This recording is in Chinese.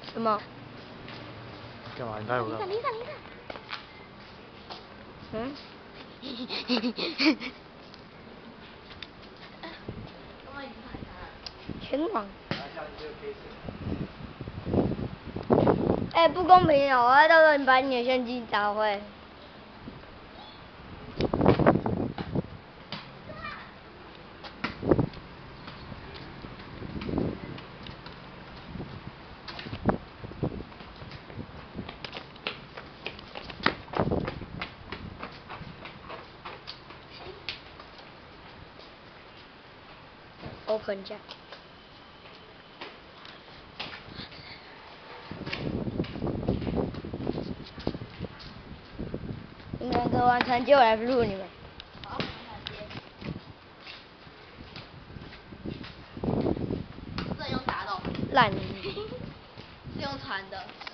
什么？ 干嘛？你拍我干嘛？ 离开！嗯？全网。哎，不公平啊！我要到时候你把你的相机打坏。Open Jack。你们2个完成就来录你们。好，这用打的。烂。是用传的。